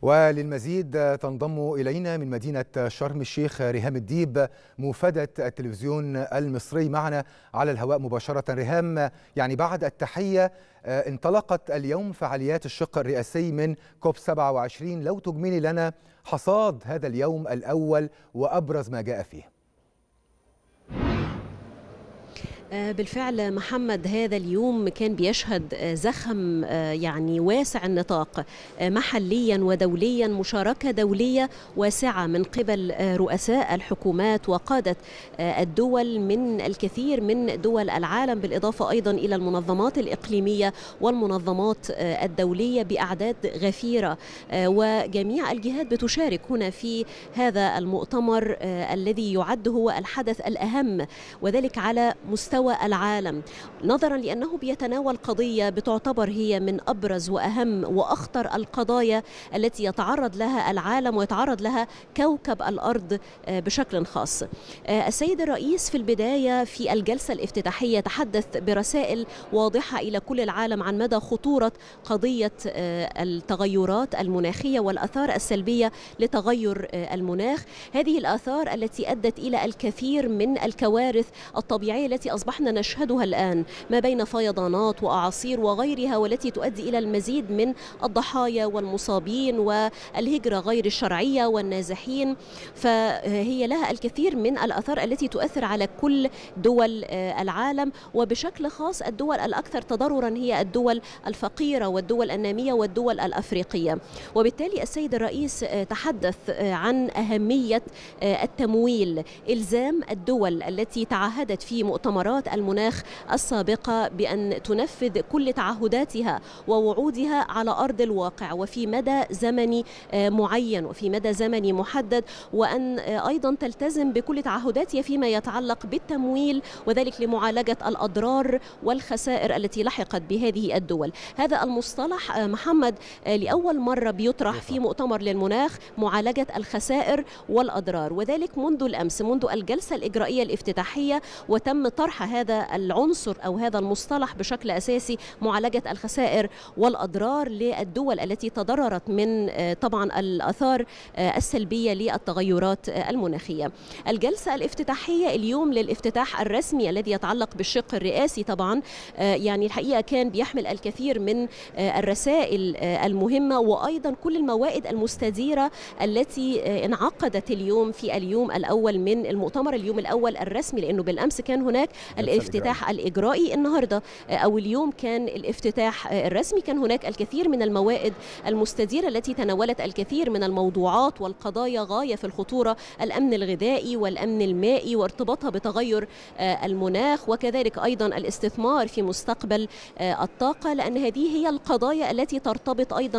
وللمزيد تنضم إلينا من مدينة شرم الشيخ ريهام الديب موفدة التلفزيون المصري معنا على الهواء مباشرة. ريهام، يعني بعد التحية، انطلقت اليوم فعاليات الشق الرئاسي من كوب 27، لو تجملي لنا حصاد هذا اليوم الأول وأبرز ما جاء فيه. بالفعل محمد، هذا اليوم كان بيشهد زخم يعني واسع النطاق محليا ودوليا، مشاركة دولية واسعة من قبل رؤساء الحكومات وقادة الدول من الكثير من دول العالم، بالإضافة أيضا إلى المنظمات الإقليمية والمنظمات الدولية بأعداد غفيرة، وجميع الجهات بتشارك هنا في هذا المؤتمر الذي يعد هو الحدث الأهم، وذلك على مستوى العالم، نظرا لأنه بيتناول قضية بتعتبر هي من أبرز وأهم وأخطر القضايا التي يتعرض لها العالم ويتعرض لها كوكب الأرض بشكل خاص. السيد الرئيس في البداية في الجلسة الافتتاحية تحدث برسائل واضحة إلى كل العالم عن مدى خطورة قضية التغيرات المناخية والآثار السلبية لتغير المناخ، هذه الآثار التي أدت إلى الكثير من الكوارث الطبيعية التي أصبحنا نشهدها الآن، ما بين فيضانات وأعاصير وغيرها، والتي تؤدي إلى المزيد من الضحايا والمصابين والهجرة غير الشرعية والنازحين، فهي لها الكثير من الآثار التي تؤثر على كل دول العالم، وبشكل خاص الدول الأكثر تضررا هي الدول الفقيرة والدول النامية والدول الأفريقية. وبالتالي السيد الرئيس تحدث عن أهمية التمويل، إلزام الدول التي تعهدت في مؤتمرات المناخ السابقة بأن تنفذ كل تعهداتها ووعودها على أرض الواقع وفي مدى زمني معين وفي مدى زمني محدد، وأن أيضا تلتزم بكل تعهداتها فيما يتعلق بالتمويل، وذلك لمعالجة الأضرار والخسائر التي لحقت بهذه الدول. هذا المصطلح محمد لأول مرة بيطرح في مؤتمر للمناخ، معالجة الخسائر والأضرار، وذلك منذ الأمس، منذ الجلسة الإجرائية الافتتاحية، وتم طرح هذا العنصر أو هذا المصطلح بشكل أساسي، معالجة الخسائر والأضرار للدول التي تضررت من طبعا الآثار السلبية للتغيرات المناخية. الجلسة الافتتاحية اليوم للافتتاح الرسمي الذي يتعلق بالشق الرئاسي طبعا يعني الحقيقة كان بيحمل الكثير من الرسائل المهمة، وأيضا كل الموائد المستديرة التي انعقدت اليوم في اليوم الأول من المؤتمر، اليوم الأول الرسمي، لأنه بالأمس كان هناك الافتتاح الإجرائي، النهاردة أو اليوم كان الافتتاح الرسمي. كان هناك الكثير من الموائد المستديرة التي تناولت الكثير من الموضوعات والقضايا غاية في الخطورة، الأمن الغذائي والأمن المائي وارتباطها بتغير المناخ، وكذلك أيضا الاستثمار في مستقبل الطاقة، لأن هذه هي القضايا التي ترتبط أيضا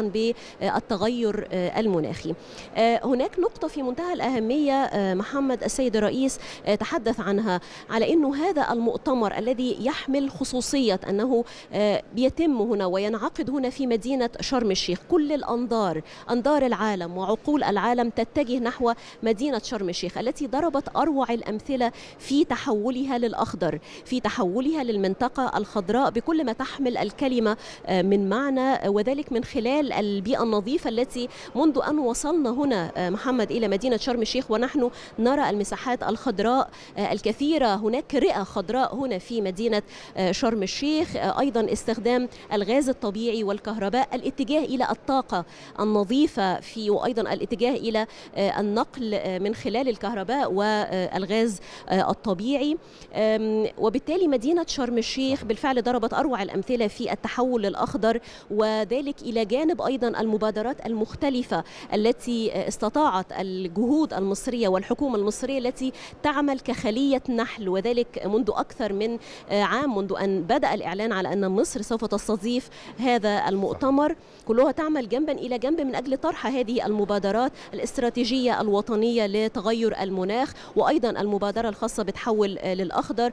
بالتغير المناخي. هناك نقطة في منتهى الأهمية محمد، السيد الرئيس تحدث عنها، على أنه هذا المؤتمر الذي يحمل خصوصية أنه بيتم هنا وينعقد هنا في مدينة شرم الشيخ، كل الأنظار، أنظار العالم وعقول العالم تتجه نحو مدينة شرم الشيخ التي ضربت أروع الأمثلة في تحولها للأخضر، في تحولها للمنطقة الخضراء بكل ما تحمل الكلمة من معنى، وذلك من خلال البيئة النظيفة التي منذ أن وصلنا هنا محمد إلى مدينة شرم الشيخ ونحن نرى المساحات الخضراء الكثيرة. هناك رئة خضراء هنا في مدينة شرم الشيخ، أيضا استخدام الغاز الطبيعي والكهرباء، الاتجاه إلى الطاقة النظيفة وأيضا الاتجاه إلى النقل من خلال الكهرباء والغاز الطبيعي. وبالتالي مدينة شرم الشيخ بالفعل ضربت أروع الأمثلة في التحول للأخضر، وذلك إلى جانب أيضا المبادرات المختلفة التي استطاعت الجهود المصرية والحكومة المصرية التي تعمل كخلية نحل، وذلك منذ أكثر من عام، منذ أن بدأ الإعلان على أن مصر سوف تستضيف هذا المؤتمر، كلها تعمل جنبا إلى جنب من أجل طرح هذه المبادرات الاستراتيجية الوطنية لتغير المناخ، وأيضا المبادرة الخاصة بتحول للأخضر،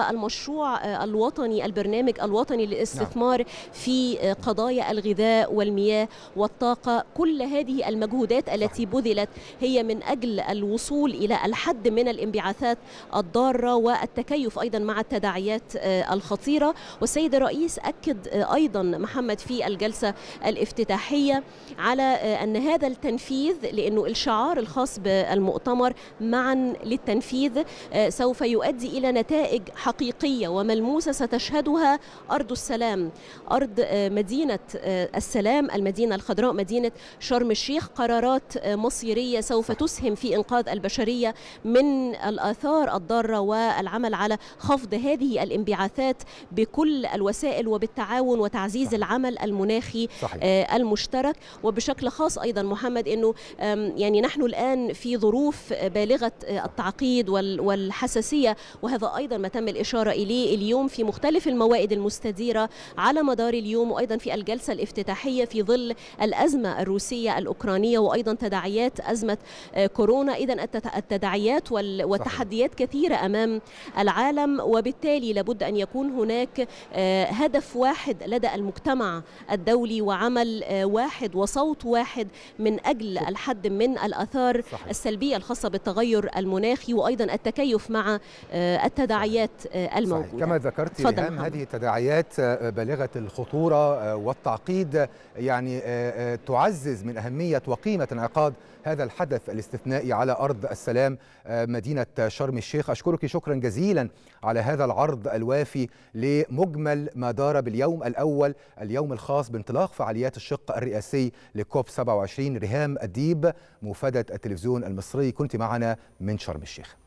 والمشروع الوطني، البرنامج الوطني للاستثمار في قضايا الغذاء والمياه والطاقة. كل هذه المجهودات التي بذلت هي من أجل الوصول إلى الحد من الانبعاثات الضارة والتكيف أيضا مع التداعيات الخطيرة. والسيد الرئيس أكد أيضا محمد في الجلسة الافتتاحية على أن هذا التنفيذ، لأنه الشعار الخاص بالمؤتمر معا للتنفيذ، سوف يؤدي إلى نتائج حقيقية وملموسة ستشهدها أرض السلام، أرض مدينة السلام، المدينة الخضراء، مدينة شرم الشيخ. قرارات مصيرية سوف تسهم في إنقاذ البشرية من الآثار الضارة والعمل على خفض هذه الانبعاثات بكل الوسائل وبالتعاون وتعزيز العمل المناخي المشترك. وبشكل خاص أيضا محمد أنه يعني نحن الآن في ظروف بالغة التعقيد والحساسية، وهذا أيضا ما تم الإشارة إليه اليوم في مختلف الموائد المستديرة على مدار اليوم، وأيضا في الجلسة الافتتاحية في ظل الأزمة الروسية الأوكرانية وأيضا تداعيات أزمة كورونا. إذن التداعيات والتحديات كثيرة أمام العالم، وبالتالي لابد أن يكون هناك هدف واحد لدى المجتمع الدولي وعمل واحد وصوت واحد من أجل الحد من الآثار السلبية الخاصة بالتغير المناخي وأيضا التكيف مع التداعيات الموجودة. كما ذكرت ريهام، هذه التداعيات بالغة الخطورة والتعقيد يعني تعزز من أهمية وقيمة انعقاد هذا الحدث الاستثنائي على أرض السلام مدينة شرم الشيخ. أشكرك شكرا جزيلا على هذا العرض الوافي لمجمل ما دار باليوم الأول، اليوم الخاص بانطلاق فعاليات الشق الرئاسي لكوب 27. ريهام الديب، مفادة التلفزيون المصري، كنت معنا من شرم الشيخ.